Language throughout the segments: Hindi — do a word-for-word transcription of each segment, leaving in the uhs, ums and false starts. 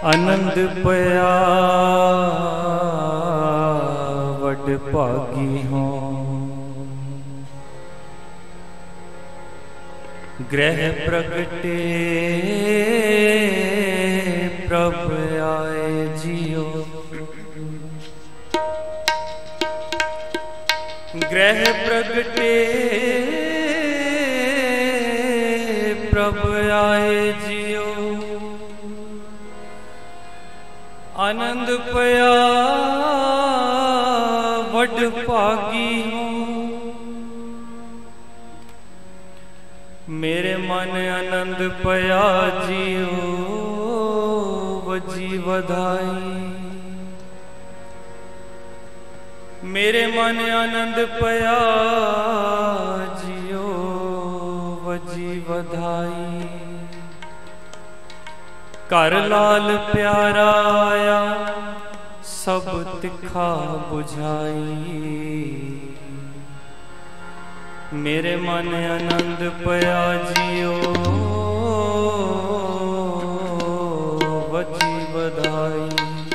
आनंद पया वड भागी हों, ग्रह प्रगटे प्रभ आए जियो, ग्रह प्रगटे प्रभ आए जियो, आनंद पया वड भागी हूँ, मेरे मन आनंद पया जियो वजी वधाई, मेरे मन आनंद पया जियो वजी वधाई, घर लाल प्यारा आया सब तिखा बुझाई, मेरे मन आनंद पया जियो वजी वधाई,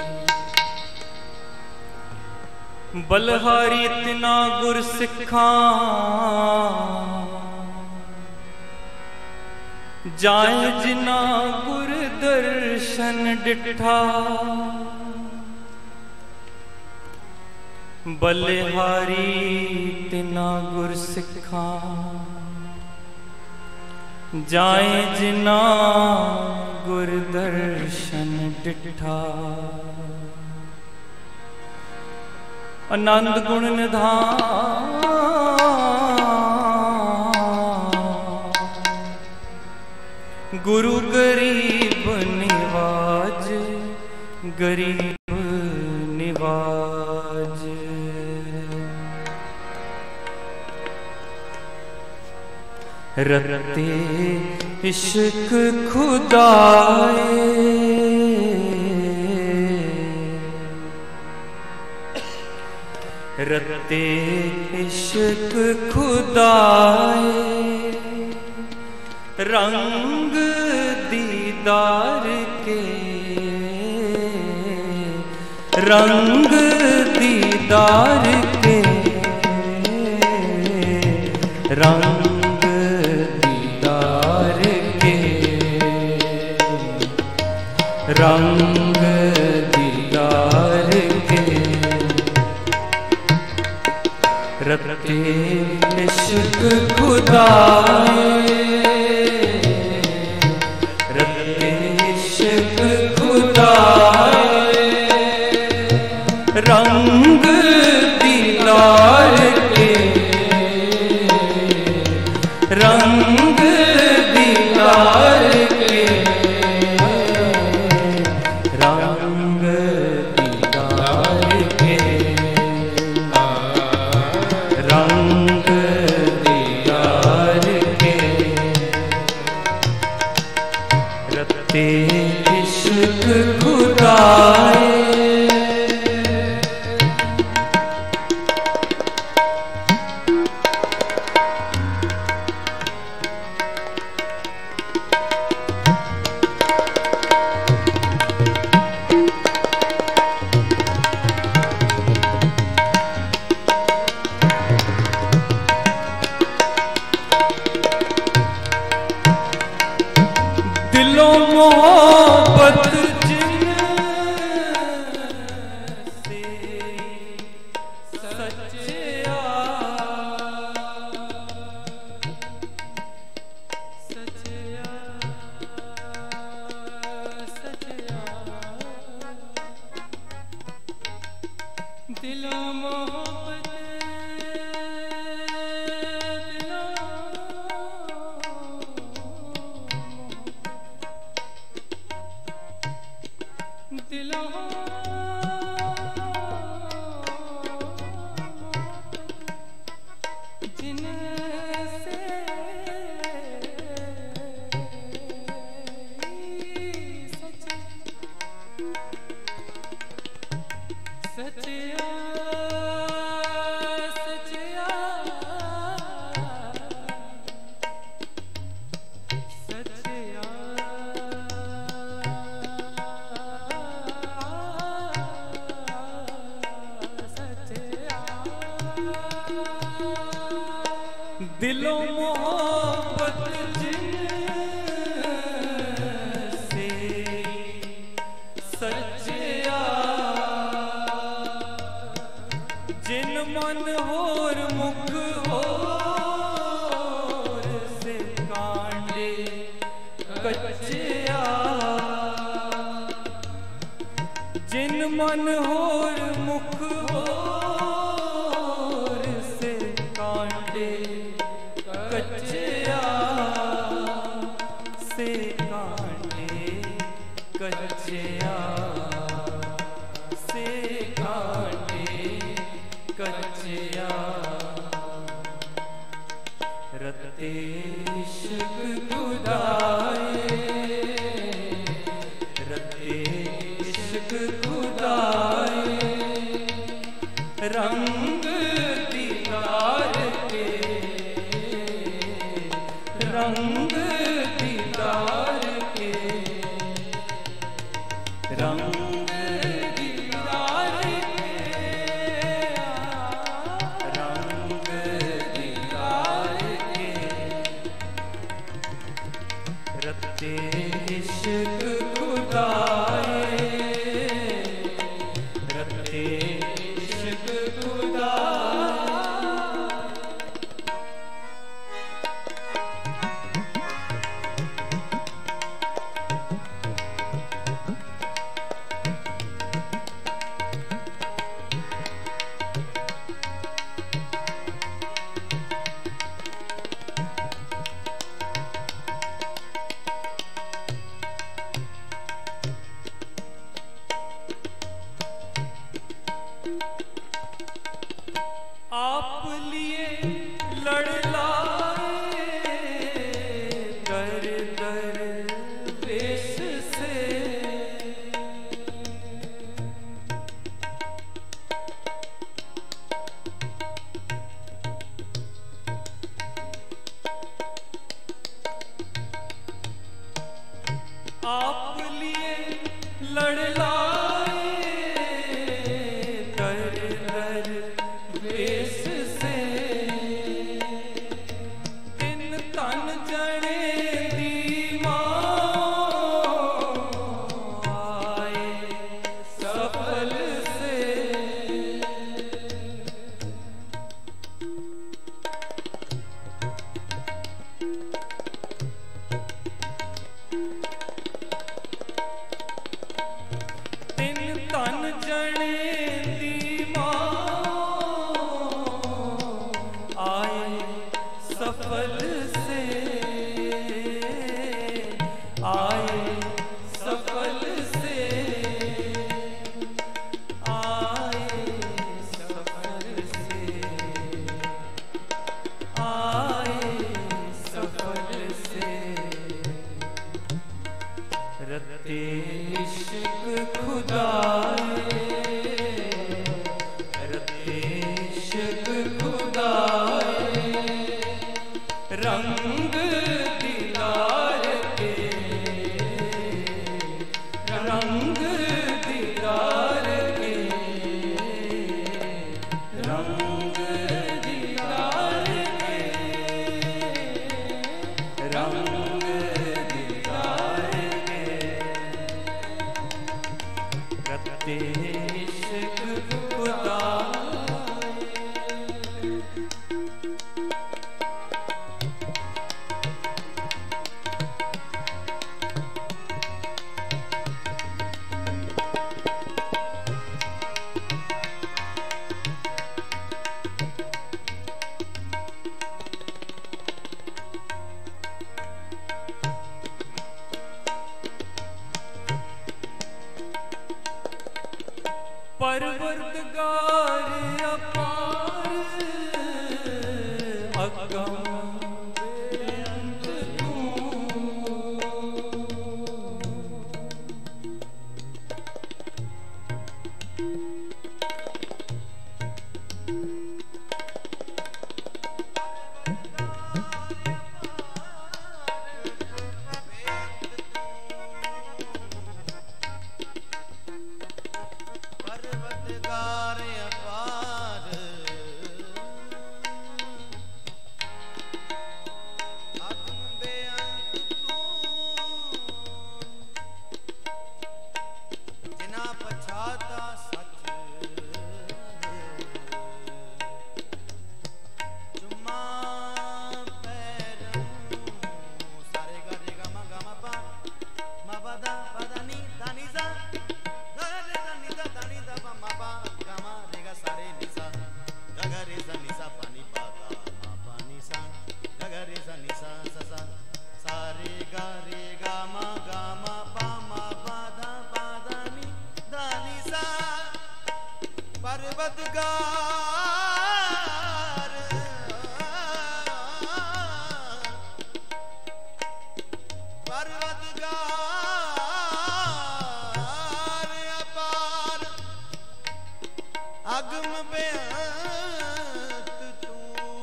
बलहारी तिना गुर सिखा जाए जिना गुर दर्शन डिठा, बलिहारी तिना गुर सिखा जाए जिना गुर दर्शन डिठा, आनंद गुण निधान गुरु गरीब निवाज, गरीब निवाज, रते इश्क खुदाए, रते इश्क खुदाए, रंग दीदार के, रंग दीदार के, रंग दीदार के, रंग दीदार के, रते इश्क खुदाए, रंग दीदार के, रंग दीदार के, रंग दीदार के, रंग दीदार के, रते इश्क खुदाए, दिलों मोहब्बत जिन से सच्चा सच्चा सच्चा, दिलों मोहब्बत कच्चिया जिन मन होर मुख होर से कांटे कच्चिया से कांटे कच्चिया से कांटे कच्चिया रते इश्क खुदाए रते इश्क खुदाए रंग दीदार के रंग दीदार के रंग दीदार के रंग दीदार के रते इश्क खुदाए रते इश्क खुदाए। आप लिए लड़ लाए दर दर वेश से आप लिए लड़ लाए दर दर वेश से तिन तन जने दी मां आए सफल से तिन तन जने दी आए सफल से आए सफल से आए सफल से आए सफल से रते इश्क खुदाए रते इश्क खुदाए रंग दीदार के रंग दीदार के रंग दीदार के रंग दीदार के रते परवदगार परवदगार अपार अगम बेअंत तू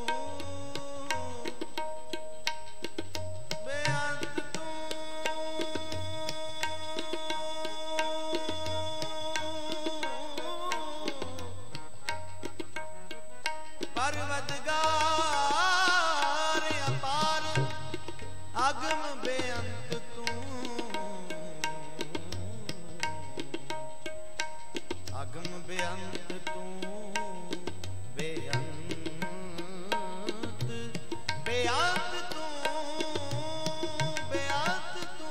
बेअंत तू परवदगार अपार अगम बेअंत तू अगम बेअंत तू बेअंत बेअंत तू बेअंत तू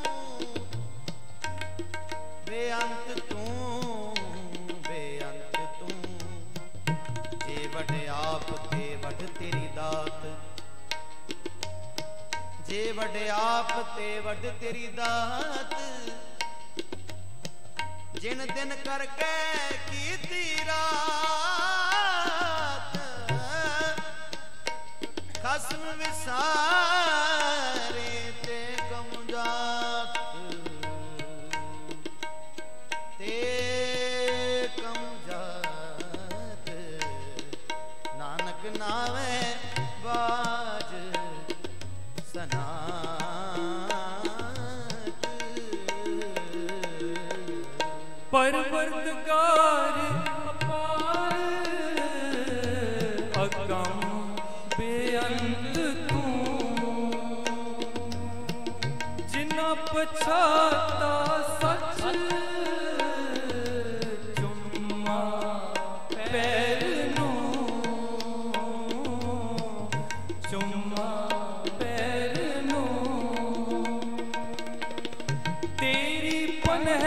बेअंत तू बेअंत तू जे वड आप ते वड तेरी दात जे वड आप ते वड तेरी दात जिन दिन करके कीती रात खसम विसारे ते कम जात ते कम जात नानक नावे बाज सनात परवरदगार अपार अगम बेअंत तू जिना पछाता सच चुम्मा पैर नू चुम्मा पैर नू तेरी पनह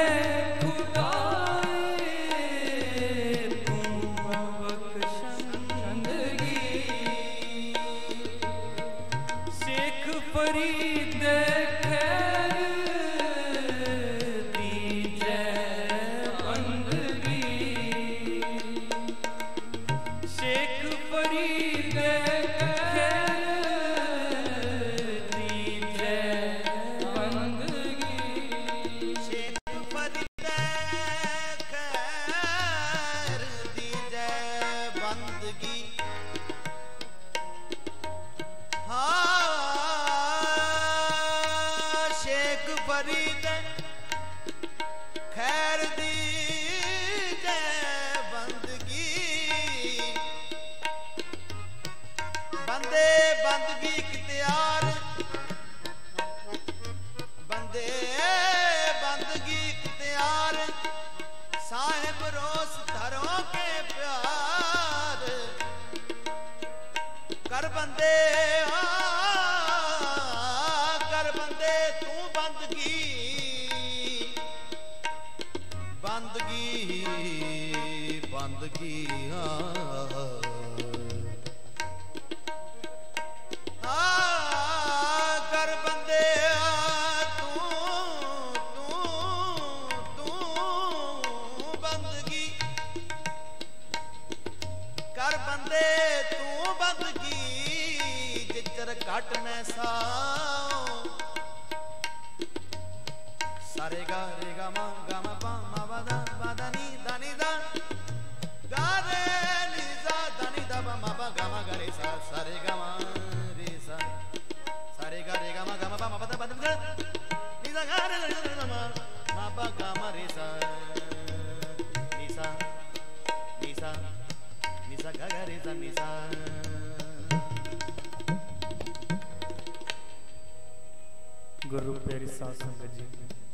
गुरु प्यारी साध संगत जी,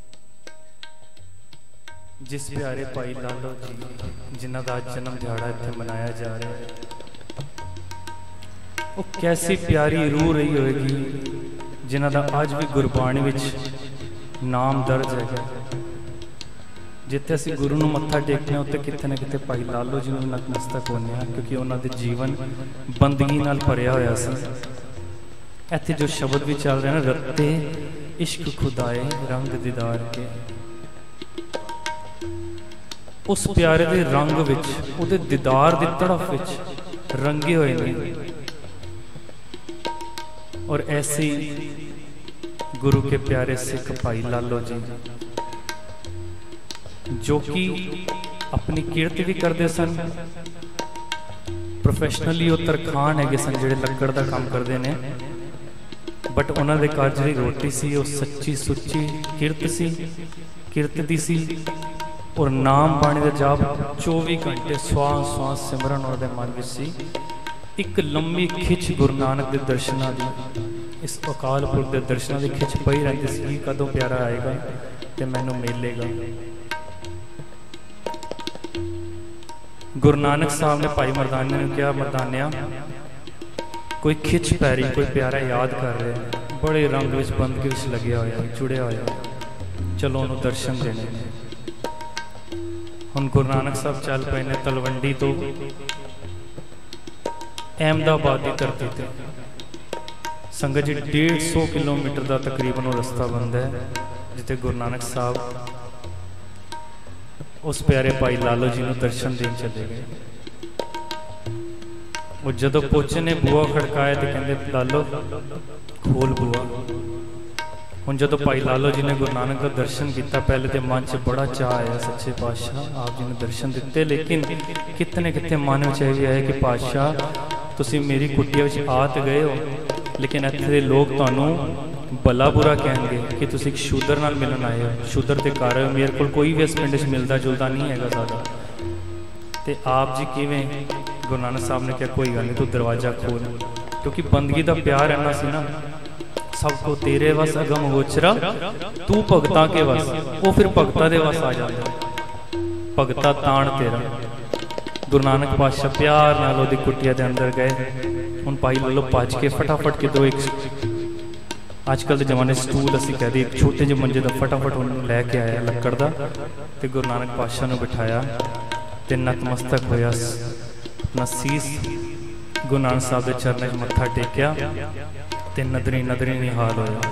जिस प्यारे भाई लालो जी जिन्हों का जन्म दिहाड़ा इत्थे मनाया जा रहा है, वो कैसी प्यारी रूह रही होगी जिन्हों का अज भी गुरबाणी विच नाम दर्ज है। जिथे असी गुरु नूं मत्था टेकने उत्ते किते ना किते भाई लालो जी नूं नतमस्तक होने, क्योंकि उन्होंने जीवन बंदगी नाल भरिया होया सी। इत्थे जो शब्द भी चल रहे हैं ना, रत्ते इश्क खुदाए रंग दीदार के, उस प्यारे दे रंग विच, उहदे दीदार दी तड़फ विच रंगे हुए ने। और ऐसे ही गुरु के प्यारे सिख भाई लालो जी, जो कि अपनी किरत भी करते सन, प्रोफैशनली वो तरखान है सन जिहड़े लक्कड़ का काम करते हैं, बट उन्होंने घर जी रोटी सी वो सच्ची सुच्ची किरत सी, किरत दी सी। और नाम बाणी का जाप चौबी घंटे श्वास श्वास सिमरन उन्होंने मन में सी। एक लंबी खिच गुरु नानक के दर्शनों की, इस अकाल पुरख के दर्शनों की खिच पई रही सी, कदों प्यारा आएगा तो मैनू मिलेगा। गुरु नानक साहब ने भाई मरदाने ने कहा, मरदानिया कोई खिच पै रही, कोई प्यारा याद कर रहे हैं, बड़े रंग विच बंदगी विच लग्या होया, जुड़िया होया, चलो उन्होंने दर्शन देने। हुण गुरु नानक साहब चल पे ने तलवंडी तो अहमदाबाद की धरती ते। संगत जी डेढ़ सौ किलोमीटर का तकरीबन रस्ता बनता है, जिथे गुरु नानक साहब उस प्यारे भाई लालो जी को दर्शन देन चले गए। वो जदों पहुंचे ने बुआ खड़काया तो कहते लालो खोल बुआ। हुण जदों भाई लालो जी ने गुरु नानक का दर्शन किया, पहले तो मन च बड़ा चाह आया, सच्चे पातशाह आप जी ने दर्शन दिते, लेकिन कितने कितने मन में यह आया कि पातशाह तुसीं मेरी कुटिया विच आ तो गए हो, लेकिन इत्थे दे लोग तुहानूं भला बुरा कहेंगे कि तुसीं एक शूदर नाल मिलन आए हो, शूदर ते घर आए हो, मेरे कोल कोई भी इस पिंड च मिलदा जुलदा नहीं है सादा। ते आप जी किवें? गुरु नानक साहब ने कहा कोई गल नहीं, तू दरवाजा खोल, क्योंकि बंदगी का प्यार इन्ना सी ना, सबको तेरे वस अगम गोचरा तू भगतां के वस, वो फिर भगतां दे वस आ जाता, भगता ताण तेरा। गुरु नानक पातशाह प्यार नाल ओदी कुटिया दे अंदर गए। हुण भाई लालो भज के फटाफट किधरों एक अजकल के जमाने स्टूल असीं कहते एक छोटे ਜਿਹੇ मंजे का फटाफट उन्होंने लैके आया लक्कड़ का, तो गुरु नानक पातशाह ने बिठाया तो नतमस्तक होया, अपना सीस गुरु नानक साहब के चरणों में मत्था टेकिया ते नदरी नदरी निहाल होया।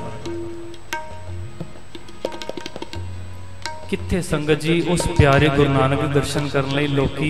कित्थे संगत जी उस प्यारे गुरु नानक के दर्शन करने लई लोकी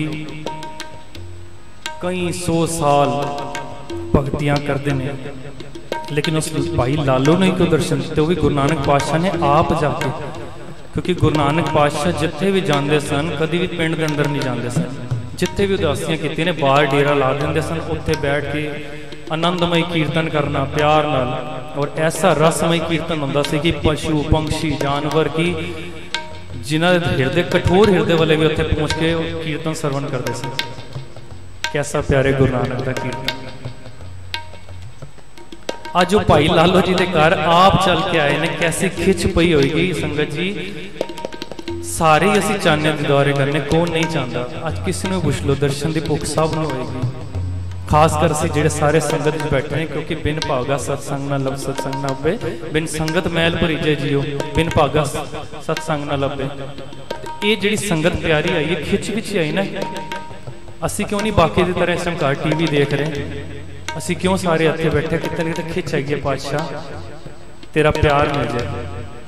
कई सौ साल भगतियां करते हैं, लेकिन उस भाई लालो ने क्यों दर्शन दिते? वो भी गुरु नानक पातशाह ने आप जाके, क्योंकि गुरु नानक पातशाह जिथे भी जाते सन कभी भी पिंड के अंदर नहीं जाते सन, जिथे भी उदासियां की ने बाहर डेरा ला देंगे सन, उत्थे बैठ के आनंदमय कीर्तन करना प्यार नाल। और ऐसा रसमय कीर्तन होंदा सी कि पशु पंक्षी जानवर की जिन्हों हृदय कठोर हृदय वाले भी उत्थे पहुँच के कीर्तन सरवण करते सन। कैसा प्यारे गुरु नानक का कीर्तन। आज जो भाई लालो जी के घर आप चल के आए ने, कैसी खिच पई होगी संगत जी। सारे ही असीं चाहते दीदारे करने, कौन नहीं चाहता? अज किसी ने पुछ लो, दर्शन की भुख सब नूं होएगी, खासकर असीं जिहड़े सारे संगत च बैठे हैं, क्योंकि बिन भागा सत्संग न लब सत्संग न लभे, बिन संगत मैल भरीजे जियो, बिन भागा सत्संग न लभे। ये जिहड़ी संगत प्यारी आई है, खिच विच आई ना, असीं क्यों नहीं बाकी की तरह इस घर टी वी देख रहे? असीं क्यों सारे इत्थे बैठे? कितने कितने खिच आई है, पातशाह तेरा प्यार मिल जाए।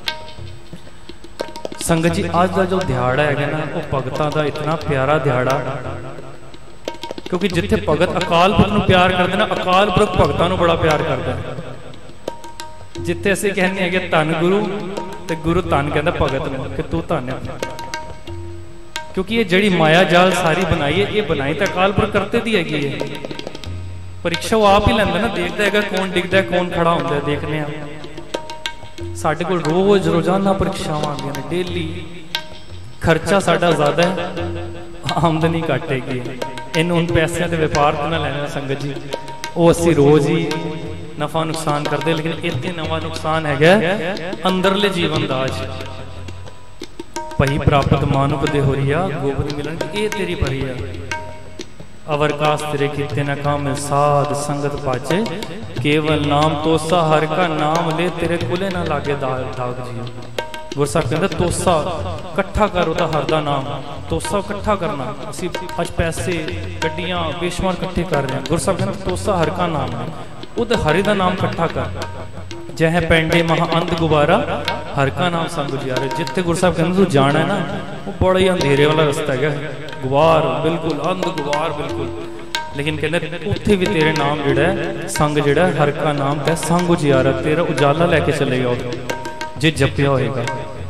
संगत जी अज का जो दिहाड़ा है ना, वो भगतां दा इतना प्यारा दिहाड़ा, क्योंकि जिथे भगत अकाल पुरख नूं प्यार करते ना, अकाल पुरख भगतां नूं बड़ा प्यार करता है। जिथे असीं कहने हैं कि धन गुरु, ते गुरु धन कहता भगत नूं कि तू धन है, क्योंकि ये जिहड़ी माया जाल सारी बनाई है, ये बनाई तो अकाल पुरख करते दी हैगी है। परीक्षा वो आप ही लैंदा ना, देखता है कौन डिगदा कौन खड़ा होंदा है, देखने साडे कोल रोज रोजाना परीक्षावां आउंदियां ने, डेली खर्चा साडा ज़्यादा है, आमदनी घट हैगी। इन उन पैसों के व्यापार तो ना लैना संगत जी, वो असीं रोज ही नफा नुकसान करते, लेकिन इत्थे नवा नुकसान है अंदरले जीवन का। अज भई प्राप्त मानुख दे होरिया, गोबरी मिलन ये तेरी भरी है। अवरकाश तेरे किते न काम साध संगत पाचे, केवल नाम तोसा हर का नाम ले, तेरे कुले ना लागे दाग दाग जी। गुरु साहब कहते तोसा कट्ठा कर, उदा हर दा नाम तोसा कट्ठा करना। असीं अज पैसे गड्डियां बेशुमार कट्ठे कर रहे हैं। गुरु साहब कहते तोसा हर का नाम है, उद हरि दा नाम कट्ठा कर। जह पेंडे महा अंध गुबारा, हर का नाम संग उजियारे। जिथे गुरु साहब कहते तू जाना है ना वो बड़ा ही अंधेरे वाला रस्ता है, गुवार बिल्कुल अंध गुवार बिल्कुल, लेकिन कहते उत्थे भी तेरे नाम जिहड़ा है संग जिहड़ा हर का नाम है संग उजियारा, तेरा उजाला लैके चलेगा जे जपिया होएगा।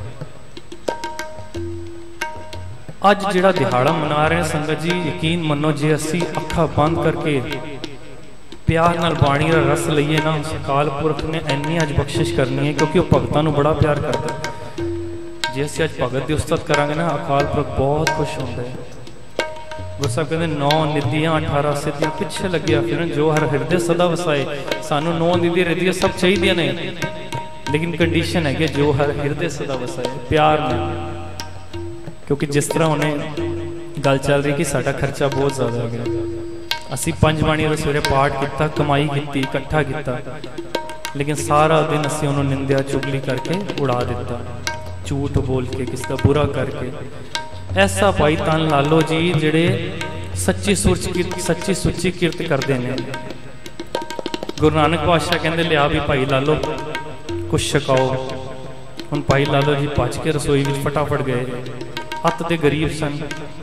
अज जिहड़ा दिहाड़ा मना रहे हैं संगत जी, यकीन मनो जे असी अखा बंद करके प्यार नाल बाणी दा रस लईए ना, अकाल पुरख ने इन्नी अज बख्शिश करनी है, क्योंकि वह भगतां नूं बड़ा प्यार करता है। जे असीं अज भगत दी उस्ताद करांगे ना, अकाल पुरख बहुत खुश होंदा है। गुरु साहब कहते नौ निधियां अठारह सिद्धियां पिछे लगिया फिरन, जो हर हिरदे सदा वसाए। सानू नौ निधि रिधियां सब चाहिए ने, लेकिन कंडीशन है कि जो हर हिरदे सदा वसाए, प्यार में। क्योंकि जिस तरह उन्हें गल चल रही कि साडा खर्चा बहुत ज़्यादा हो गया, असी पंज बाणी सवेरे पाठ किया, कमाई की, इकट्ठा किया, लेकिन सारा दिन असी उन्होंने निंदिया चुगली करके उड़ा दिता, झूठ बोल के किसी का बुरा करके। ऐसा भाई धन लालो जी जिहड़े सच्ची सुरच की सच्ची सुची किरत करते हैं। गुरु नानक पातशाह कहते लिया भी भाई लालो कुछ छकाओ। हुण भाई लालो जी भज के रसोई में फटाफट गए। अत दे गरीब सन,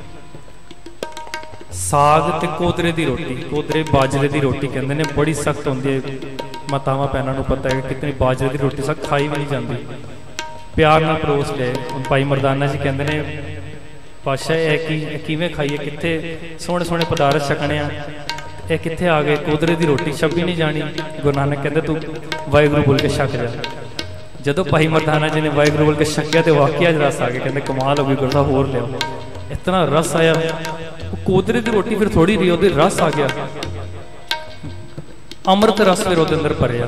साग ते कोदरे की रोटी, कोदरे बाजरे की रोटी कहते हैं बड़ी सख्त होंदी है। मातावां भैणां नूं पता है कितनी बाजरे की रोटी सख्त खाई भी नहीं जाती। प्यार नाल परोस ले। भाई मरदाना जी कहते हैं पातशाह यह कि किवें खाइए, कित्थे सोहणे सोहणे पदार्थ छकने आ, यह कित्थे आ गए, कोदरे की रोटी छपी नहीं जानी। गुरु नानक कहते तू वाहिगुरू बोल के छक जा। जदों भाई मरदाना जी ने वाहिगुरू बोल के छकिया तो वाकई अज रस आ गया। कहते कमाल हो गई गुरु साहब, होर लिया। इतना रस आया, कोदरे की रोटी फिर थोड़ी रही, उहदे रस आ गया, अमृत रस फिर उहदे अंदर भरिया।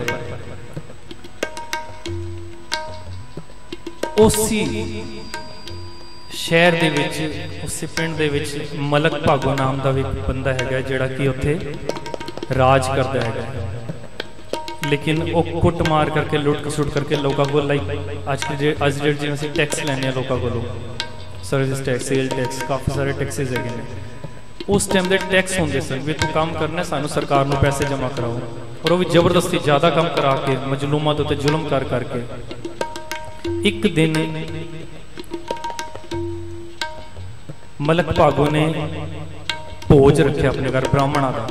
उसी शहर दे विच, उसी पिंड दे विच मलक भागो नाम का भी बंदा है जिहड़ा कि उत्थे राज करता है, लेकिन वो कुट मार करके लुट खसुट करके लोगों को लाइक अज जे अज जे जिवें असीं टैक्स लैने लोगों को, सर्विस टैक्स, सेल टैक्स, काफ़ी सारे टैक्सिस है। उस टाइम के टैक्स होंगे सन भी तू काम करना सानू सरकार नूं पैसे जमा कराओ, और वो भी जबरदस्ती ज़्यादा काम करा के मजलूमां दे उत्ते जुल्म कर करके। एक दिन मलक भागो ने भोज रखे अपने घर ब्राह्मणों का।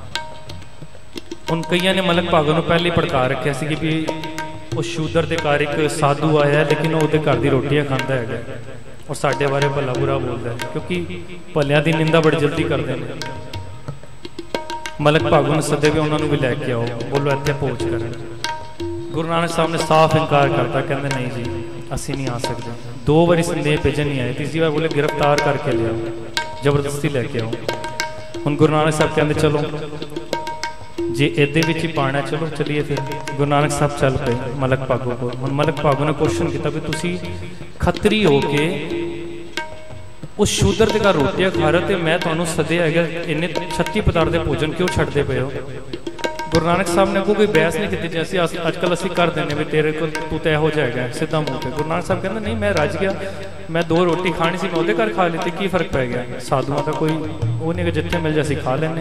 उन कई ने मलक भागो ने पहले भड़का रखा सी कि भी वो शूदर के घर एक साधु आया, लेकिन वो घर की रोटियां खाता है और साढ़े बारे भला बुरा बोलता है, क्योंकि भलिया की निंदा बड़ी जल्दी करते हैं। मलक भागो ने सदे भी उन्होंने भी लैके आओ, बोलो इतने भोज कर। गुरु नानक साहब ने साफ इनकार करता, कहते नहीं जी असी नहीं आ सकते। दो बारी संदेह भेजन नहीं आए, तीसरी बार बोले गिरफ्तार करके लिया, जबरदस्ती लैके आओ। हुण गुरु नानक साहब कहते चलो जे इहदे विच ही पाना, चलो चलिए। फिर गुरु नानक साहब चल पे मलक भागो को। हुण मलक भागो ने क्वेश्चन किया भी तुसी खतरी हो के उस शूदर के घर रोटियां खा रहे हो, मैं तुहानूं सदे है इन्ने छत्ती पदार्थ के भोजन क्यों छड्डदे पे हो। गुरु नानक साहब ने कोई बहस नहीं की जैसे अजकल असीं कर देने भी तेरे को तू तो इहो जाएगा सीधा मुँह पे। गुरु नानक साहब कहते नहीं मैं रज गया, मैं दो रोटी खानी सी मैं उहदे घर खा ली, की फर्क पै गया। साधुआं का कोई वो नहीं कि जिथे मिल जाए असीं खा लैंदे।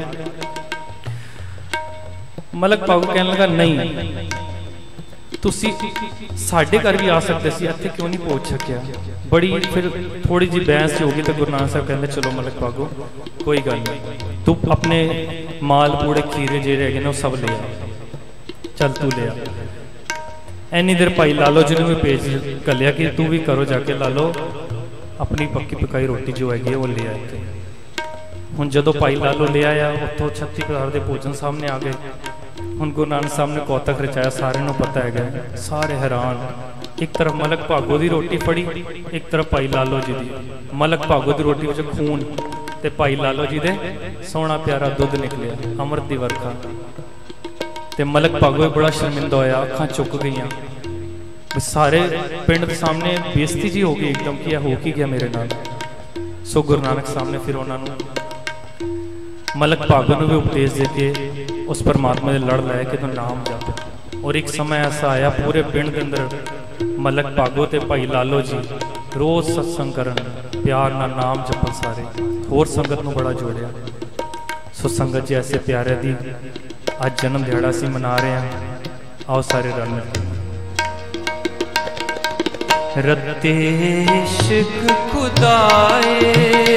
मलक भागो कहने लगा नहीं तुसी साढ़े घर भी आ सकते सी, इत्थे क्यों नहीं पहुंच सकिया। बड़ी फिर थोड़ी जी बहस होगी तो गुरु नानक साहब कहते चलो मलक भागो कोई गल नहीं, तू अपने माल पूड़े खीरे जे रह गए ने सब ले आ, चल तू ले आ। इन्नी देर भाई लालो जी ने भी भेज कलिया कि तू भी करो जाके लालो अपनी पक्की पकाई रोटी जो हैगी वो ले आए। हुण जदों भाई लालो ले आया उत्थों छत्ती प्रकार के भोजन सामने आ गए। हुण गुरु नानक साहब ने कौतक रचाया, सारे नूं पता है, सारे हैरान। एक तरफ मलक भागो की रोटी फड़ी, एक तरफ भाई लालो जी की। मलक भागो की रोटी विच खून ते भाई लालो जी दे सोहना प्यारा दुध निकलिया, अमृत की वर्खा। ते मलक भागो बड़ा शर्मिंदा होया, अखां चुक गईयां। सारे पिंड के सामने बेइज्जती जी हो गई एकदम कि हो की गया मेरे नाल। सो गुरु नानक साहब ने फिर उन्होंने मलक भागो ने भी उपदेश देके उस परमात्मा से लड़ लाया कि तू नाम जप। और एक समय ऐसा आया पूरे पिंड के अंदर मलक भागो ते भाई लालो जी रोज सत्संग करन, प्यार ना नाम जपन, सारे होर संगत नूं बड़ा जोड़िया। सो संगत जी ऐसे प्यारे दी अज जन्म दिहाड़ा असीं मना रहे हैं, आओ सारे रल मिल के रत्ते इश्क खुदाए,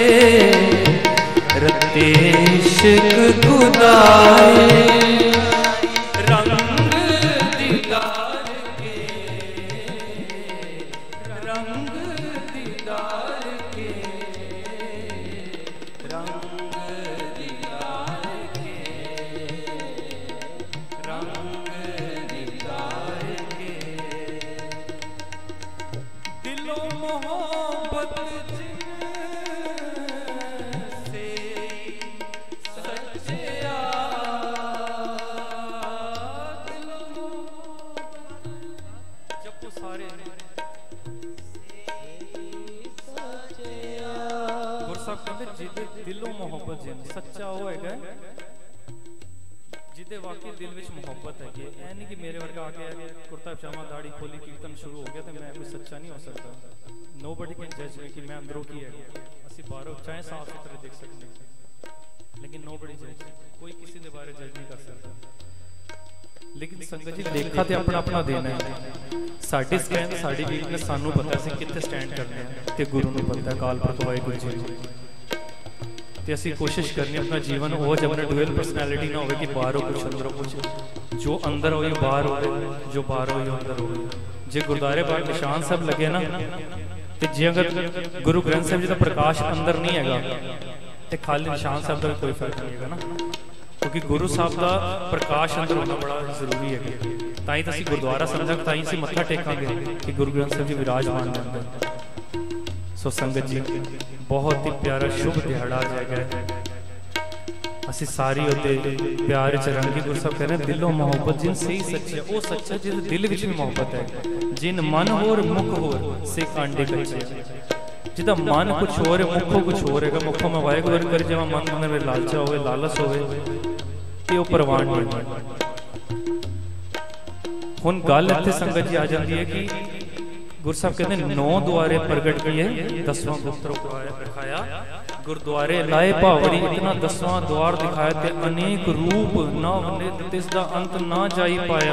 रत्ते इश्क खुदाए, रंग दीदार के, रंग दीदार के, रंग दीदार के, रंग दीदार के, दिलों मोहब्बत जिनसे सच्चिया, दिलों जब वो सारे गुरसाहिब कहते जिदे दिलों मोहब्बत जिन सच्चा वो है जिदे वाकई दिल विच मुहब्बत है। ऐ नहीं कि मेरे वर्गा आके कुर्ता पजामा दाढ़ी खोली कीर्तन शुरू हो गया तो मैं कोई सच्चा नहीं हो सकता। नोबडी कैन जज मी कि मैं अंदरों की है, असि बाहरों चाहे साफ सुथरे देख सकते हैं, लेकिन नोबडी जज, कोई किसी के बारे जज नहीं कर सकता। लेकिन संगत जी लेखा ते अपना अपना देना है। साडी स्ट्रेंथ साडी वीकनेस सानू पता है कित्थे स्टैंड करने हैं ते गुरु नूं पता है, काल पुरख वाहिगुरू जी नूं। ते असी कोशिश करनी अपना जीवन वो जब अपना डुअल पर्सनैलिटी ना हो कि बाहरों कुछ अंदरों कुछ, जो अंदर हो बाहर हो, जो बाहर हो अंदर हो। जे गुरुद्वारे बाहर निशान साहब लगे ना ते जे अगर गुरु ग्रंथ साहब जी का प्रकाश अंदर नहीं हैगा ते खाली निशान साहब का भी कोई फर्क नहीं है ना, क्योंकि गुरु साहब का प्रकाश अंदर होना बड़ा जरूरी है। ताई तो असीं गुरुद्वारा समझा, ताई असीं मत्था टेकांगे कि गुरु ग्रंथ साहब जी विराजमान ने अंदर। सो संगत जी बहुत ही प्यारा शुभ दिहाड़ा जाएगा, असीं सारी होते प्यार च रंगी। गुरु साहब कह रहे हैं दिलों मोहब्बत जिन से ही सच्चा, वो सच्चा जिस दिल विच भी मोहब्बत है। जिन मन होर मुख होर से कांडे कच्चे, जिदा मन कुछ होर है मुखों कुछ होर है। मुखों में वाहिगुरू कर जावा, मन में लालचा होवे लालच होवे ते वो परवान नहीं। हुण गल इत्थे संगत जी आ जाती है कि गुरु साहब कहते हैं नौ द्वारे प्रगट किए दसवां गुप्त रखाया, गुरुद्वारे लाए भावड़ी इतना दसवां द्वार दिखाया ते अनेक रूप नव नित तिसदा अंत ना जाई पाया।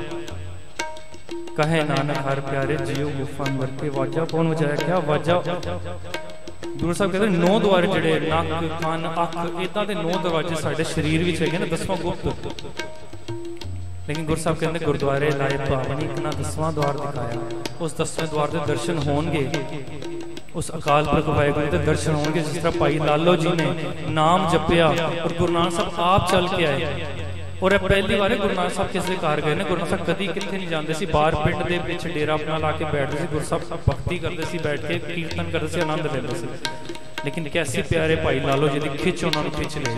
कहे नानक हर प्यारे जियो गुफा अंदर के वाजा कौन बजाया, क्या वाजा। गुरु साहब कहते नौ द्वारे जड़े नक कान अख इदां दे नौ दरवाजे साडे शरीर विच हैगे ना दसवां गुप्त। लेकिन गुरु साहब कहते गुरुद्वारे लाए भावनी इतना दसवां द्वार दिखाया, उस दसवें द्वार के दर्शन होंगे, उस अकाल पुरख वाहिगुरू के दर्शन होंगे। जिस तरह भाई लालो जी ने नाम जपया और गुरु नानक साहब आप चल के आए। और पहली बार गुरु नानक साहब किसी घर गए ने, गुरु नानक साहब कभी कितने नहीं जाते सी, बाहर पिंड के पिछ डेरा अपना ला के बैठते सी। गुरु साहब भक्ति करते सी, बैठ के कीर्तन करते सी, आनंद लेते सी। लेकिन कैसे प्यारे भाई लालो जी की खिच उन्होंने खिच ले।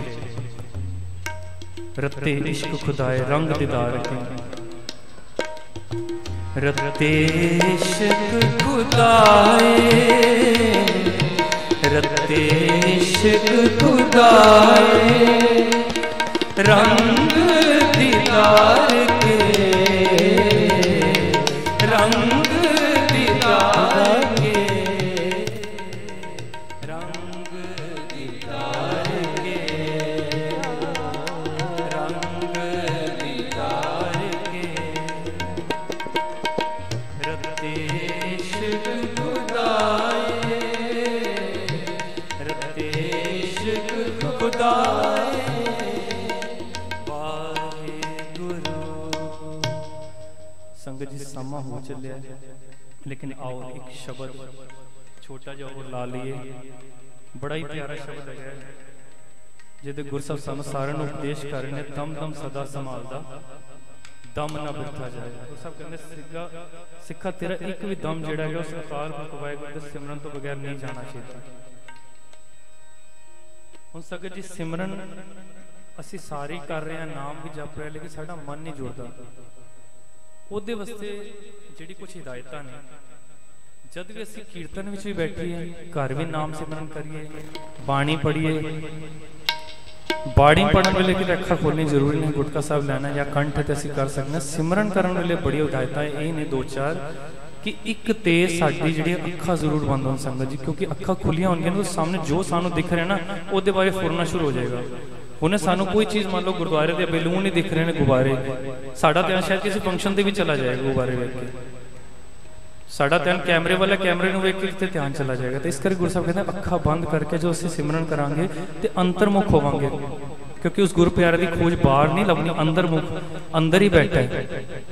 रत्ते इश्क खुदाए रंग दीदार के, रत्ते इश्क खुदाए, रत्ते इश्क खुदाए, रंग दीदार के, रंग दीदार के, रंग दीदार के, रंग दीदार के, रत्ते इश्क खुदाए, रत्ते इश्क खुदाए। संगत जी समा हो चलिया, लेकिन आओ एक शब्द छोटा जिहा और ला लिए। बड़ा ही प्यारा शब्द है जिहदे गुरु साहब सानू सारिआं नूं उपदेश कर रहे हैं, दम दम सदा संभालदा दम ना बिरथा जाए। गुरु साहब कहंदे सिक्खा सिक्खा तेरा एक भी दम जिहड़ा है उस अकाल पुरख वाहिगुरू दे सिमरन तो बगैर नहीं जाना चाहिए। हुण संगत जी सिमरन असीं सारे कर रहे हैं, नाम भी जप रहे, लेकिन साडा मन नहीं जुड़दा। ਉਹਦੇ ਵਾਸਤੇ ਜਿਹੜੀ ਕੁਝ ਹਿਦਾਇਤਾਂ ਨੇ, ਜਦ ਵੀ ਅਸੀਂ ਕੀਰਤਨ ਵਿੱਚ ਵੀ ਬੈਠੀਏ, ਘਰ ਵੀ ਨਾਮ ਸਿਮਰਨ ਕਰੀਏ, ਬਾਣੀ ਪੜ੍ਹੀਏ। ਬਾਣੀ ਪੜ੍ਹਨ ਵੇਲੇ ਕਿ ਅੱਖਾਂ ਖੋਲਣੀ ਜ਼ਰੂਰੀ ਨਹੀਂ, ਗੁਟਕਾ ਸਾਹਿਬ ਲੈਣਾ ਜਾਂ ਕੰਠ ਤੇ ਅਸੀਂ ਕਰ ਸਕਦੇ ਹਾਂ। ਸਿਮਰਨ ਕਰਨ ਵੇਲੇ ਬੜੀ ਹਿਦਾਇਤਾਂ ਇਹ ਨੇ ਦੋ ਚਾਰ ਕਿ ਇੱਕ ਤੇ ਸਾਡੀ ਜਿਹੜੀ ਅੱਖਾਂ ਜ਼ਰੂਰ ਬੰਦ ਹੋਣ ਸੰਗਤ ਜੀ, ਕਿਉਂਕਿ ਅੱਖਾਂ ਖੁੱਲੀਆਂ ਹੋਣਗੀਆਂ ਤਾਂ ਸਾਹਮਣੇ ਜੋ ਸਾਨੂੰ ਦਿਖ ਰਿਹਾ ਨਾ ਉਹਦੇ ਬਾਰੇ ਫੁਰਨਾ ਸ਼ੁਰੂ ਹੋ ਜਾਏਗਾ। उन्हें सानू कोई चीज़ मान लो गुरुद्वारे के बैलून नहीं दिख रहे हैं, गुब्बारे, साडा ध्यान शायद किसी फंक्शन से भी चला जाएगा गुब्बारे देख के। साडा ध्यान कैमरे वाले कैमरे ਨੂੰ ਵੇਖ ਕੇ ਕਿਤੇ ਧਿਆਨ ਚਲਾ ਜਾਏਗਾ। ਤੇ ਇਸ ਕਰਕੇ ਗੁਰੂ ਸਾਹਿਬ ਕਹਿੰਦੇ ਅੱਖਾਂ ਬੰਦ ਕਰਕੇ ਜੋ ਅਸੀਂ ਸਿਮਰਨ ਕਰਾਂਗੇ ਤੇ ਅੰਤਰਮੁਖ ਹੋਵਾਂਗੇ, ਕਿਉਂਕਿ ਉਸ ਗੁਰੂ ਪਿਆਰੇ ਦੀ ਖੋਜ ਬਾਹਰ ਨਹੀਂ ਲੱਭਣੀ, ਅੰਦਰਮੁਖ ਅੰਦਰ ਹੀ ਬੈਠਾ ਹੈ।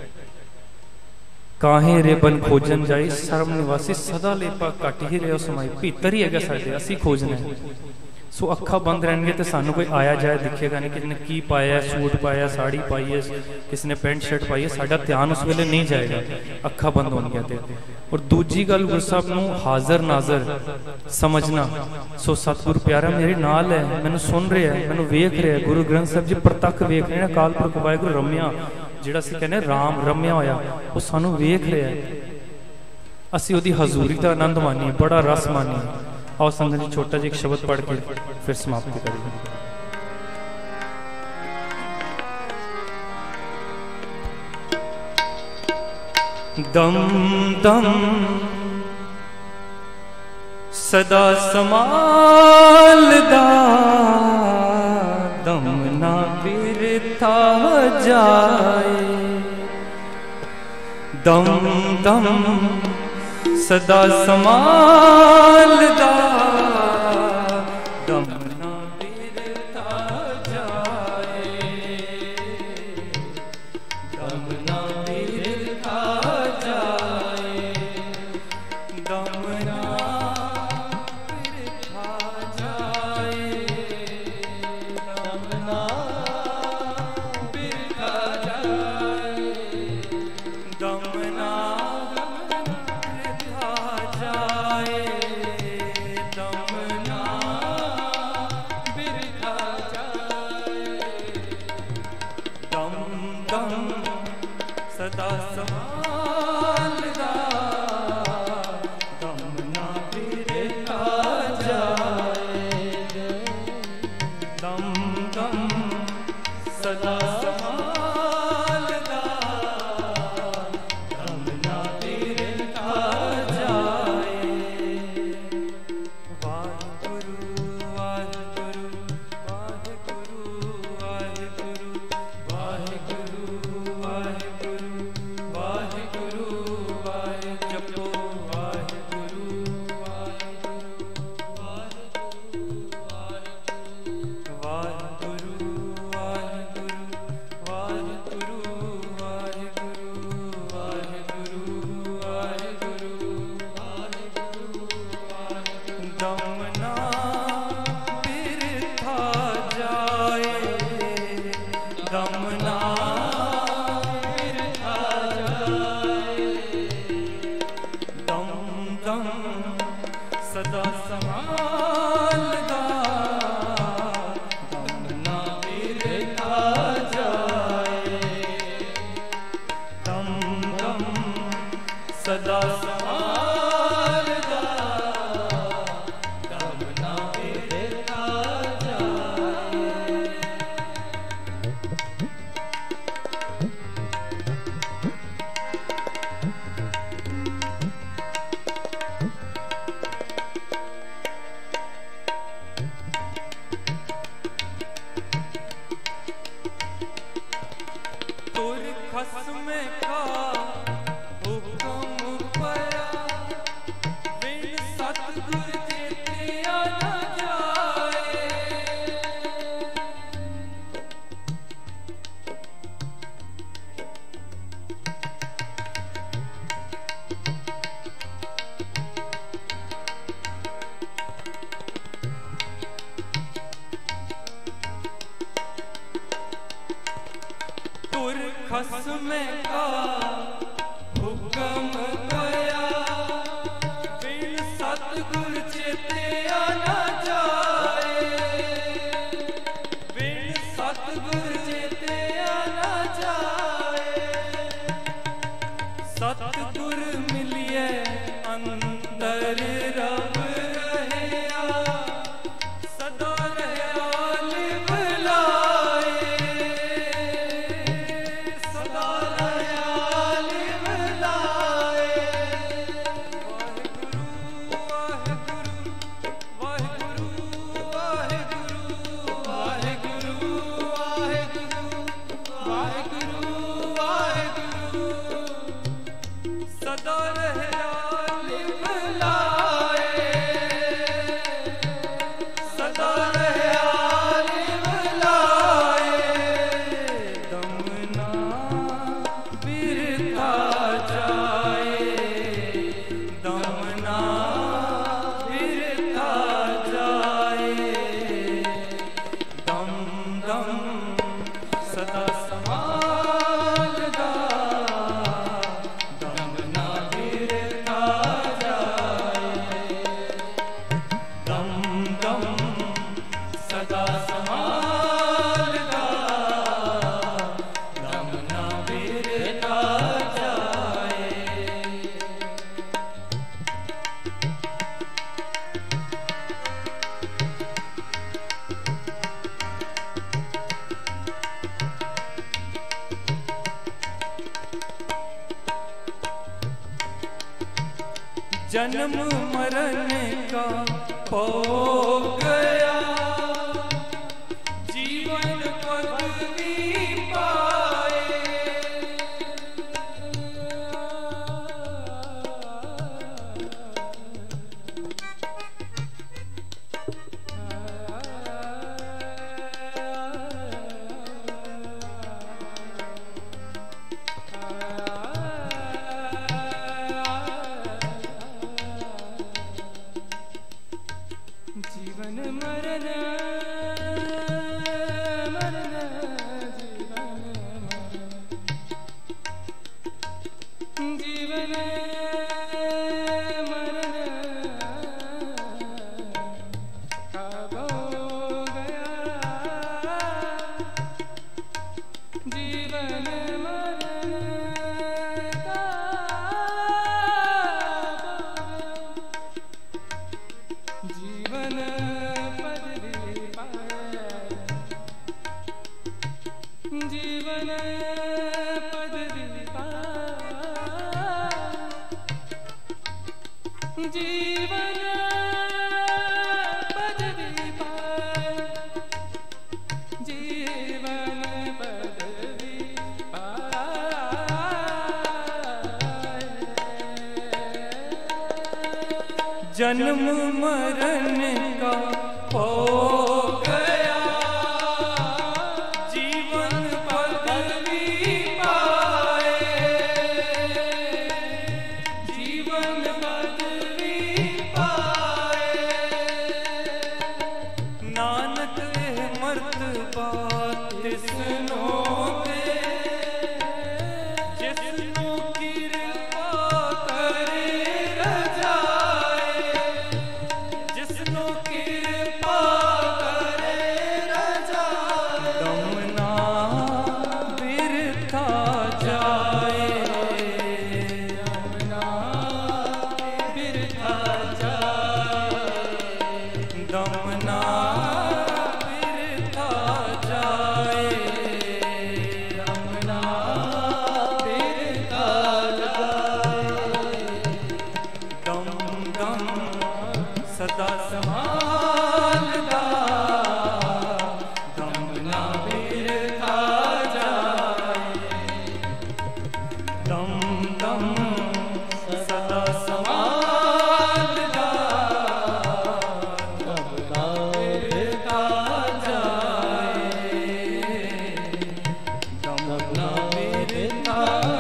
ਕਾਹੇ ਰੇ ਬਨ ਖੋਜਨ ਜਾਈ ਸਰਮ ਨਿਵਾਸੀ ਸਦਾ ਲੇਪਾ ਘਟ ਹੀ ਰਿਹਾ ਸਮਾਈ, ਭੀਤਰ ਹੀ ਹੈਗਾ ਸਾਡੇ, ਅਸੀਂ ਖੋਜਣਾ ਹੈ। सो अखा बंद रहेंगे तो सानू कोई आया जाए दिखेगा नहीं, किसी ने की पाया, सूट पाया, साड़ी पाई है, किसी ने पेंट शर्ट पाई है, साडा ध्यान उस वेले नहीं जाएगा अखा बंद होंगे ते। और दूजी गल गुरु साहब नू हाज़र नाज़र समझना। सो सतगुरु प्यारा मेरे नाल है, मैनू सुन रहा है, मैनू वेख रहा है। गुरु ग्रंथ साहब जी प्रतख वेख रहे हैं, अकाल पुरख वाहिगुरू रम्या जिहड़ा असीं कहने राम रम्या होया, वो सानू वेख रहा है। असीं उहदी हजूरी दा आनंद मानीए, बड़ा रस मानीए। आओ संगत जी छोटा जी एक शब्द पढ़ के फिर समाप्ति करेंगे। दम दम सदा समालदा, दम ना बिरथा जाए। दम दम सदा समालदा, दम ना बिरथा जाए। दम ना बिरथा जाए, दम ना बिरथा जाए, दम ना बिरथा जाए, दम ना सदा समालदा, दम ना बिरथा जाए। दम दम सदा समालदा, दम ना बिरथा जाए। वाहिगुरु वाहिगुरु वाहिगुरु वाहिगुरु वाहिगुरु वाहिगुरु वाहिगुरु वाहिगुरु जपो वाहिगुरु वाहिगुरु वाहिगुरु वाहिगुरु वाहिगुरु वाहिगुरु वाहिगुरु वाहिगुरु वाहिगुरु दम ना बिरथा जाए, दम ना बिरथा जाए। दम दम सदा समालदा, दम ना बिरथा जाए। दम दम सदा समालदा, दम ना बिरथा जाए। तुर खसम का हुक्म पया, बिन सतगुर जेतिया न जाए। तुर खसम का हुक्म पया, बिन सतगुर चेतिया न जाए। बिन सतगुर चेतिया न जाए। सतगुर मिलिए अंतर रब रहया, सदा रहया लिव लाए। सदा रहया लिव लाए। वाहिगुरु जन्म मरण का हो गया, जीवन पदवी पाए। जीवन मरण मरण जीवन मरण कब हो गया, जीवन मरण का जीवन पदवी पाए, जीवन पदवी पाए, जीवन पदवी पाए, जीवन पदवी पाए। जन्म मरण का हो गया, जीवन पदवी पाए, जीवन पदवी पाए। नानक मर्तबा तिसनो दे, जिसनो कृपा करे रजाए, जिसनो कृपा करे रजाए। दम ना बिरथा जाए, दम ना बिरथा जाए, दम ना बिरथा जाए, दम ना बिरथा जाए। दम दम सदा संभालदा, दम ना बिरथा जाए, दम दम सदा संभालदा, दम ना बिरथा जाए, दम ना बिरथा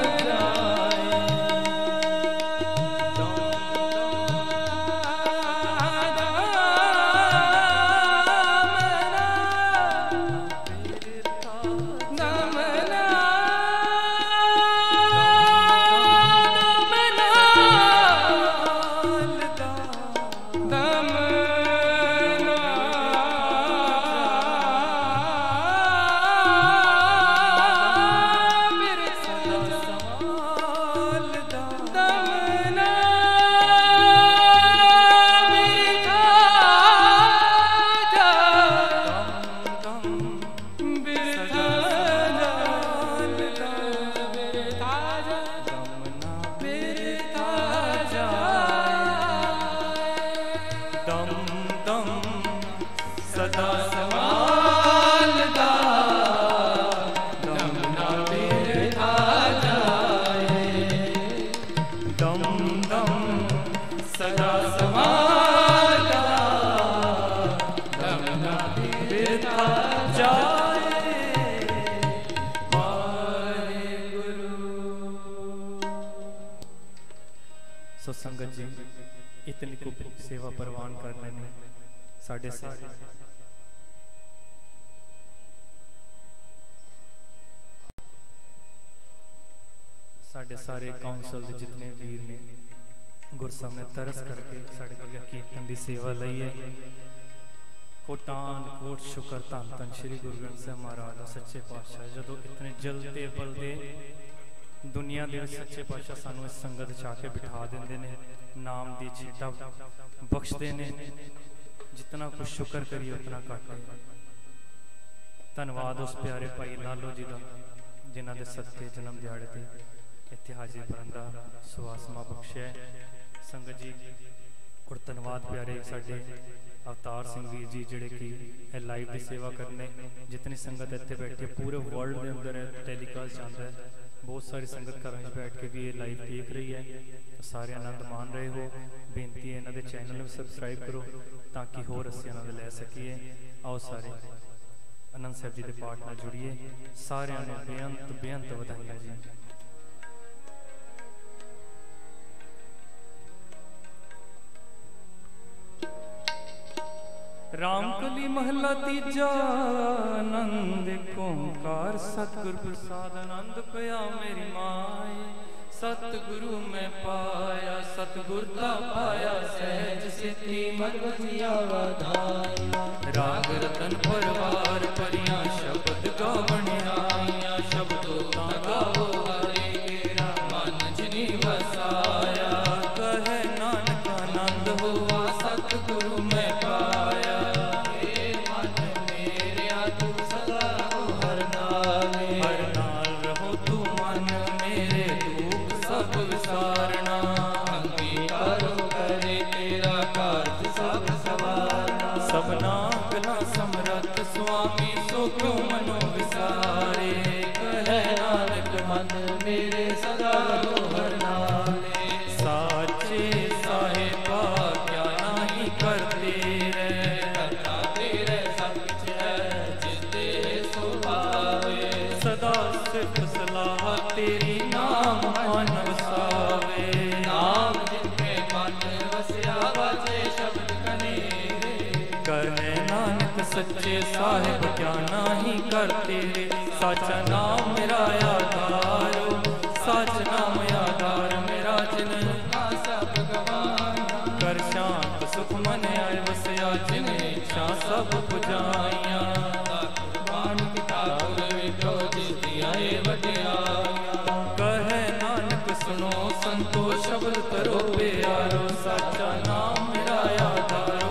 सदा संभालदा, दम ना बिरथा जाए, दम दम सदा संभालदा, दम ना बिरथा जाए। वाहेगुरु। सो संगत जी, इतनी को सेवा परवान कर लेने साढ़े सारे साढ़े सारे काउंसल के जितने वीर ने गुरसाहिब ने तरस करके साढ़े को कीर्तन की सेवा लई है। कोटान कोट शुक्र धन धन श्री गुरु ग्रंथ साहिब महाराज का सच्चे पातशाह जदों इतने जलते बलते दुनिया के सच्चे पातशाह सानू इस संगत च आके बिठा देंदे ने, नाम की झीटा बख्शते ने। जितना कुछ शुक्र करिए उतना घट है। धन्यवाद उस प्यारे भाई लालो जी का जिन्हों के सदके जन्म दिहाड़े ते इत्थे हाजिर बनन दा सुआसमा बख्शिया है। ਸੰਗਤ ਜੀ ਔਰ ਧੰਨਵਾਦ ਪਿਆਰੇ ਸਾਡੇ ਅਵਤਾਰ ਸਿੰਘ ਵੀਰ ਜੀ ਜਿਹੜੇ ਕਿ ਇਹ ਲਾਈਵ ਦੀ ਸੇਵਾ ਕਰਨੇ। ਜਿਤਨੀ ਸੰਗਤ ਇੱਥੇ ਬੈਠੀ ਹੈ ਪੂਰੇ ਵਰਲਡ ਦੇ ਅੰਦਰ ਟੈਲੀਕਾਸਟ ਜਾਂਦਾ ਹੈ। ਬਹੁਤ ਸਾਰੀ ਸੰਗਤ ਘਰਾਂ 'ਚ ਬੈਠ ਕੇ ਵੀ ਇਹ ਲਾਈਵ ਦੇਖ ਰਹੀ ਹੈ। ਸਾਰੇ ਆਨੰਦ ਮਾਣ ਰਹੇ ਹੋ। ਬੇਨਤੀ ਹੈ ਇਹਨਾਂ ਦੇ ਚੈਨਲ ਨੂੰ ਸਬਸਕ੍ਰਾਈਬ ਕਰੋ ਤਾਂ ਕਿ ਹੋਰ ਅਸੀਂ ਆਨੰਦ ਲੈ ਸਕੀਏ। ਆਓ ਸਾਰੇ ਆਨੰਦ ਸਾਹਿਬ ਜੀ ਦੇ ਪਾਠ ਨਾਲ ਜੁੜੀਏ। ਸਾਰਿਆਂ ਨੂੰ ਬੇਅੰਤ ਬੇਅੰਤ ਵਧਾਈਆਂ ਜੀ। राम कली महला तीजा आनंद ओंकार सतगुर प्रसाद आनंद पया मेरी माए। सतगुरु मैं पाया सतगुर ता पाया सहज सिद्धि मन बजिया वधाया। राग रतन परवार परियां शब्द गावण आईया। शब्दों ता गावो हरे केरा मन जिनी वसाया। कहे नानक आनंद हुआ सतगुरु मैं पाया। सबना गला समरथ स्वामी सो क्यों मनो विसारे। कहे नानक मन मेरे सदा हर नाले। साचे साहिबा क्या नहीं करते रे। करता तेरे सब कुछ है जिसते सुभावे। सदा सिर्फ सलाह तेरी नाम मन वसावे। नाम जिनके मन वसया बाजे शब्द कहे नानक सच्चे साहिब क्या नहीं करते रे। साचा नाम मेरा आधारो सच नाम आधार मेरा जिन सब गवाया। कर शांत सुख मन आए वसया जिन इच्छा सब पुजाइया। कहे नानक सुनो संतो शब्द करो प्यारो। साचा नाम मेरा आधारो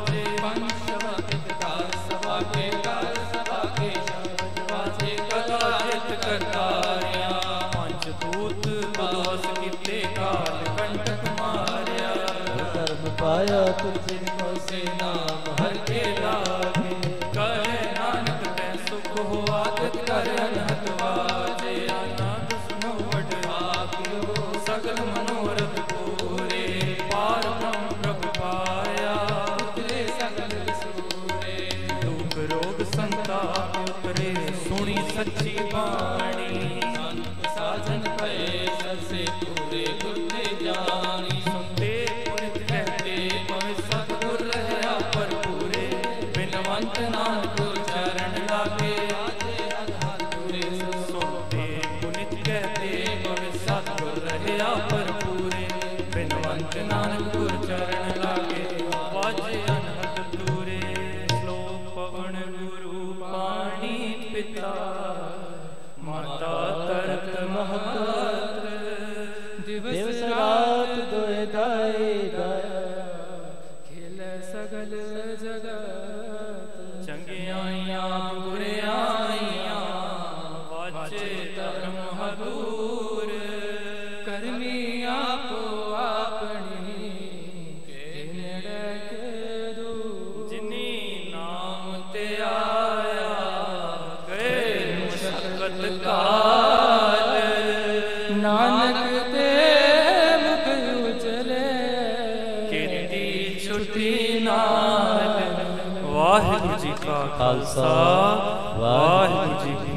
पंचभूत बदोस किते काल कंटक मारिया। धर्म पाया तुझे को से नाम हर के लागे। कहे नानक तै सुख हो आदत कर अनहत वाजे। आनंद सुनो वड आप्यो सगल मनोरथ पूरे। पार ब्रह्म प्रभ पाया उतरे सगल सूरे। दुख रोग संताप उतरे सुनी सच्ची बाणी। साधन भय सबसे पूरे गुरते जानी। सुनते पुनित कहते पवे सतगुर रहया पर पूरे। बिनवंत नानक चरण लागे आजे अधार पूरे। सुनते पुनित कहते पवे सतगुर रहया पर पूरे। बिनवंत नानक चरण लागे वाजे अनहद दूरे। श्लोक पवन गुरु पाणी पिता माता तरत महत। दिवस रात दोए दाए दाया खेल सगल जगत। चंगियाइया बुरियाइया वाचे धर्म हदूर। करमी आपो आपनी के नेड़े के दूर। जिनी नाम ते आया गए मुशक्कत काल। नानक ते मुख उजले किरती छुटी नाल। वाहिगुरु जी का खालसा वाहिगुरु जी